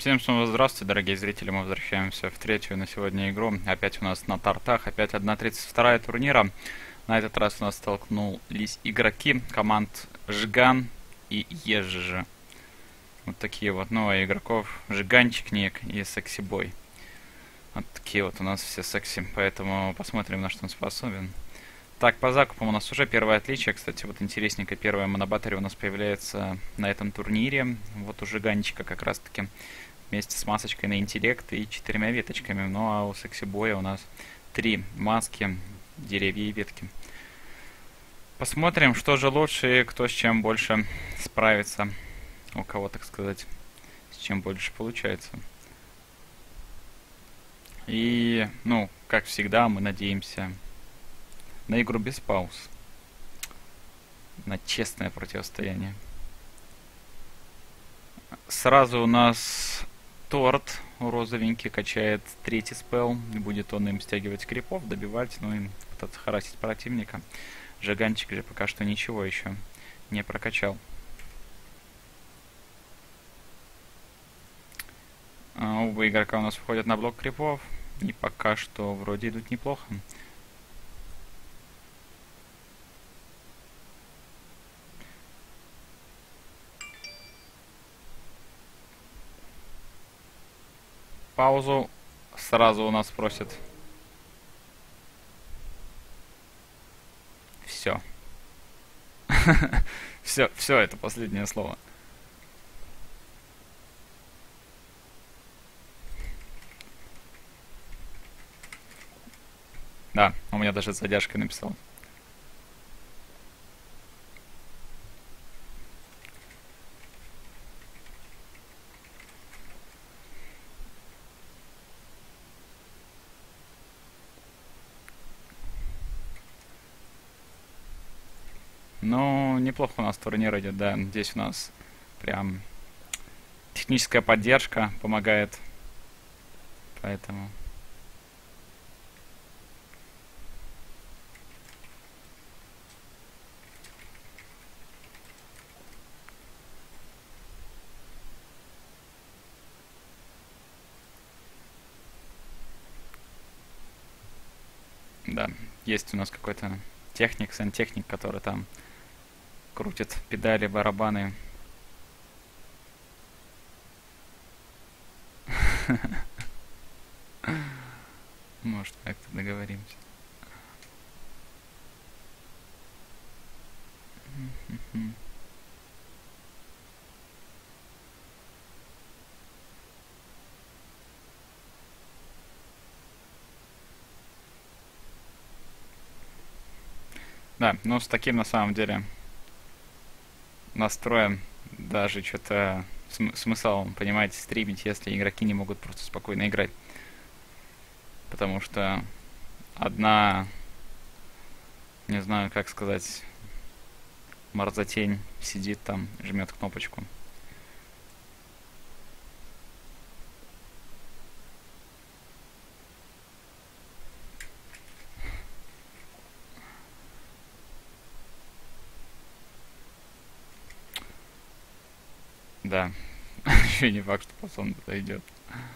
Всем снова здравствуйте, дорогие зрители, мы возвращаемся в третью на сегодня игру. Опять у нас на тортах, опять 1.32 турнира. На этот раз у нас столкнулись игроки команд Жиган и Ежжи. Вот такие вот новые игроков. Жиганчик, Ник и Секси Бой. Вот такие вот у нас все секси, поэтому посмотрим, на что он способен. Так, по закупам у нас уже первое отличие. Кстати, вот интересненько, первая монобатарея у нас появляется на этом турнире. Вот у Жиганчика как раз-таки вместе с масочкой на интеллект и 4 веточками. Ну а у Секси Боя у нас 3 маски, деревья и ветки. Посмотрим, что же лучше и кто с чем больше справится. У кого, так сказать, с чем больше получается. И, ну, как всегда, мы надеемся на игру без пауз. На честное противостояние. Сразу у нас торт розовенький качает третий спел. Будет он им стягивать крипов, добивать, ну и пытаться харасить противника. Жиганчик же пока что ничего еще не прокачал. Оба игрока у нас входят на блок крипов. И пока что вроде идут неплохо. Паузу сразу у нас просят. Все. Все, это последнее слово. Да, у меня даже с задержкой написал. Ну, неплохо у нас турнир идет, да. Здесь у нас прям техническая поддержка помогает. Поэтому... Да, есть у нас какой-то техник, сантехник, который там крутит педали, барабаны. Может, как-то договоримся. Да, ну с таким на самом деле настроем даже что-то смысл, понимаете, стримить, если игроки не могут просто спокойно играть. Потому что одна, не знаю, как сказать, морзотень сидит там, жмет кнопочку. Да, еще не факт, что пацан подойдет.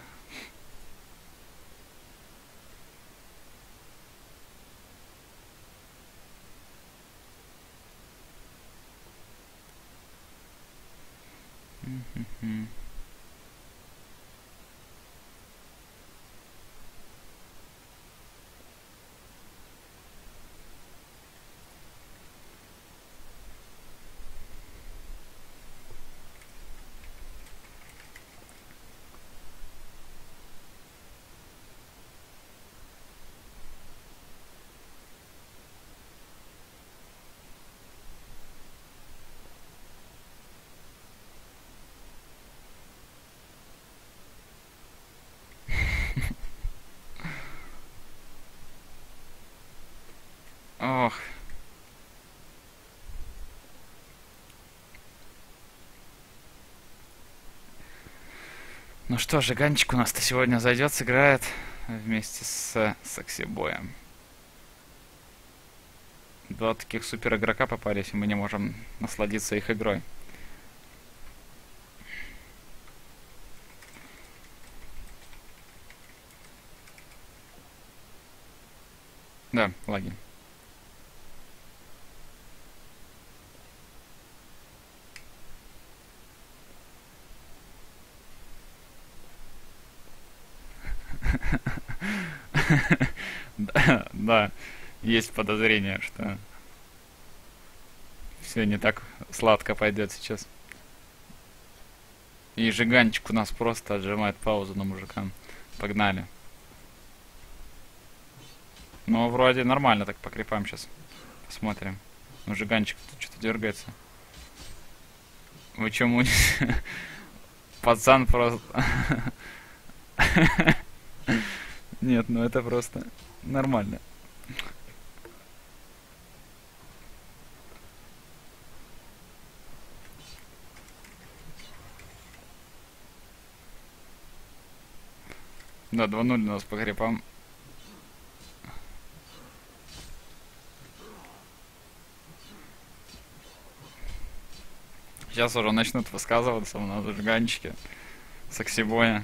Ох. Ну что, Жиганчик у нас-то сегодня зайдет, сыграет вместе с Секси Боем. Два таких супер игрока попались, и мы не можем насладиться их игрой. Да, лаги. Да, да, есть подозрение, что все не так сладко пойдет сейчас. И Жиганчик у нас просто отжимает паузу на мужика. Погнали. Ну, вроде нормально так по крипам сейчас. Посмотрим. Ну, Жиганчик тут что-то дергается. Вы чему? Пацан просто... Нет, ну это просто нормально. Да, 2-0 у нас по крипам. Сейчас уже начнут высказываться на зажиганчике. Саксибоя.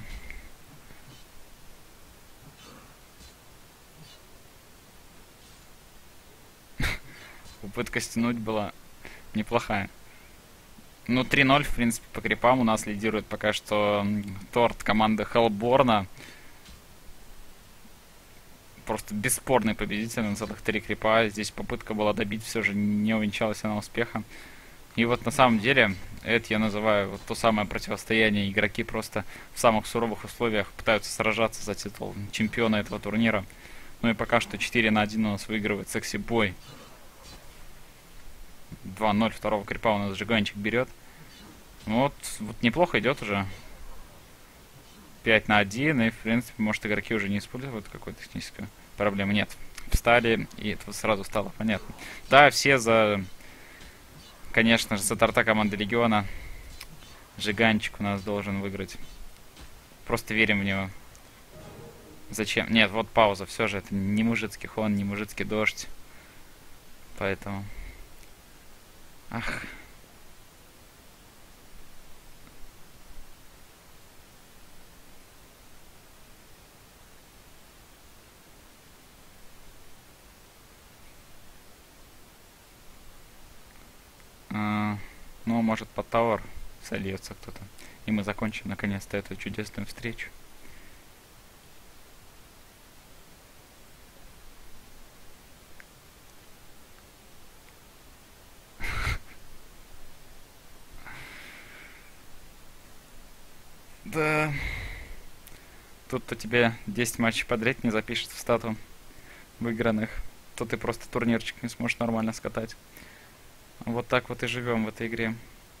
Попытка стянуть была неплохая. Ну, 3-0, в принципе, по крипам у нас лидирует пока что торт команды Хеллборна. Просто бесспорный победитель на целых 3 крипа. Здесь попытка была добить, все же не увенчалась она успехом. И вот на самом деле, это я называю вот то самое противостояние. Игроки просто в самых суровых условиях пытаются сражаться за титул чемпиона этого турнира. Ну и пока что 4-1 у нас выигрывает Секси Бой. 2-0 второго крипа у нас Жиганчик берет. Вот неплохо идет уже. 5-1, и в принципе, может, игроки уже не используют какой-то технической проблемы. Нет. Встали, и это сразу стало понятно. Да, все за... Конечно же, за торта команды Легиона. Жиганчик у нас должен выиграть. Просто верим в него. Зачем? Нет, вот пауза. Все же это не мужицкий хон, не мужицкий дождь. Поэтому... Ах... Ну, может, под Тауэр сольется кто-то. И мы закончим наконец-то эту чудесную встречу. Да. Тут-то тебе 10 матчей подряд не запишет в стату выигранных. То ты просто турнирчик не сможешь нормально скатать. Вот так вот и живем в этой игре.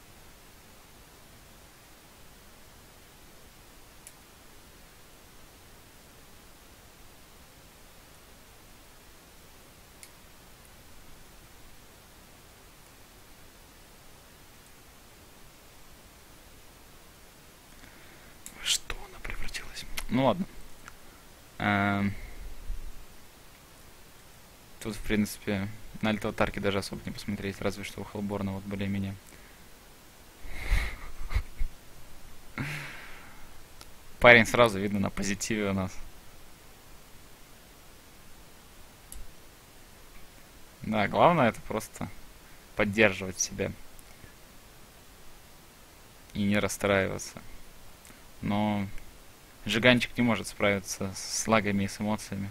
Что она превратилась? Ну ладно. Тут, в принципе, на альтоватарке даже особо не посмотреть, разве что у Хеллборна вот более-менее. Парень сразу видно на позитиве у нас. Да, главное это просто поддерживать себя и не расстраиваться. Но Жиганчик не может справиться с лагами и с эмоциями.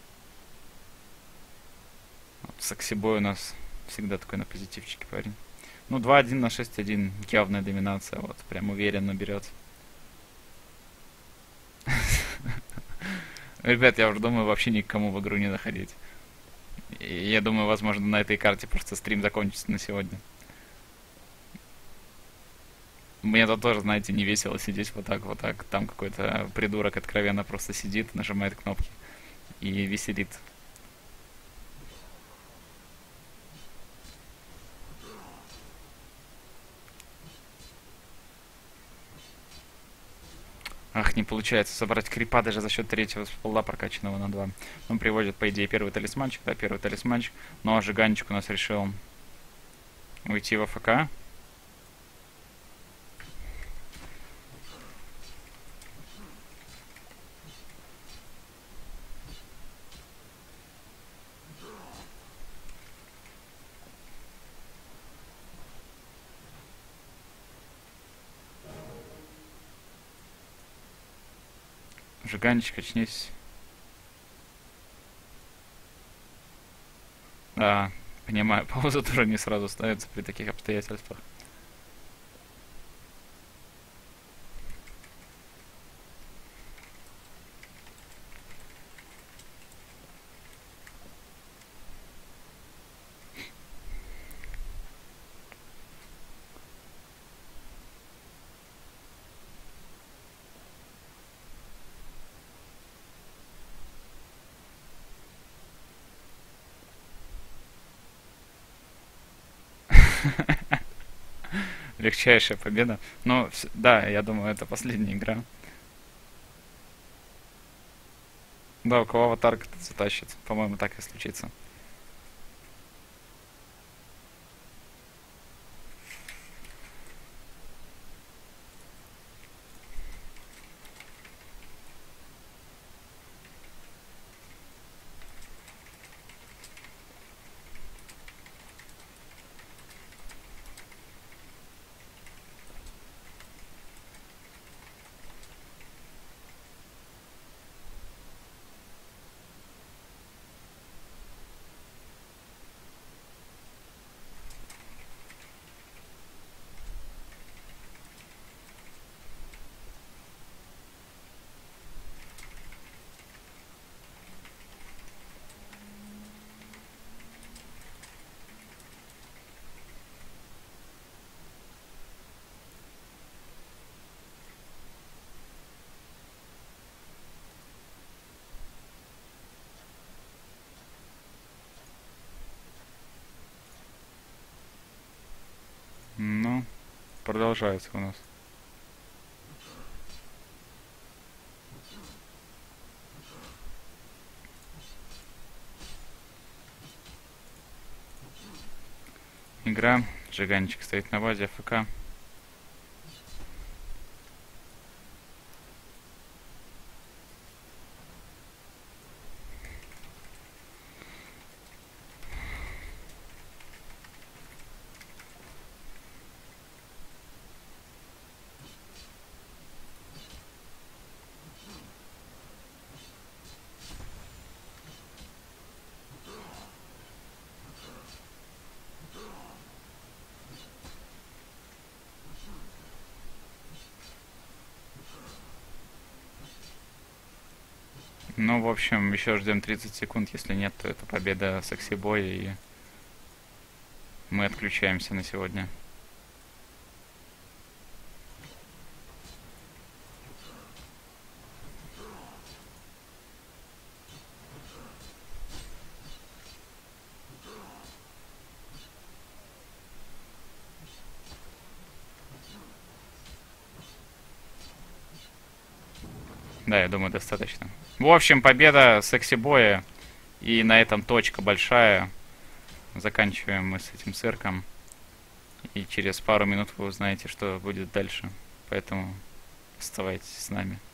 Вот Саксибой у нас всегда такой на позитивчике парень. Ну, 2-1 на 6-1. Явная доминация. Вот, прям уверенно берет. Ребят, я уже думаю, вообще никому в игру не заходить. И я думаю, возможно, на этой карте просто стрим закончится на сегодня. Мне тут тоже, знаете, не весело сидеть вот так, вот так. Там какой-то придурок откровенно просто сидит, нажимает кнопки и веселит. Ах, не получается собрать крипа даже за счет третьего сполла, прокачанного на 2. Он приводит, по идее, первый талисманчик, да, первый талисманчик. Но Жиганчик у нас решил уйти в АФК. Жиганчик, очнись. Да, понимаю, пауза тоже не сразу ставится при таких обстоятельствах. Легчайшая победа. Но, да, я думаю, это последняя игра. Да, у кого аватарка затащит. По-моему, так и случится. Ну, продолжается у нас. Игра. Жиганчик стоит на базе АФК. Ну, в общем, еще ждем 30 секунд. Если нет, то это победа Секси Боя, и мы отключаемся на сегодня. Да, я думаю, достаточно. В общем, победа Секси Боя. И на этом точка большая. Заканчиваем мы с этим цирком. И через пару минут вы узнаете, что будет дальше. Поэтому оставайтесь с нами.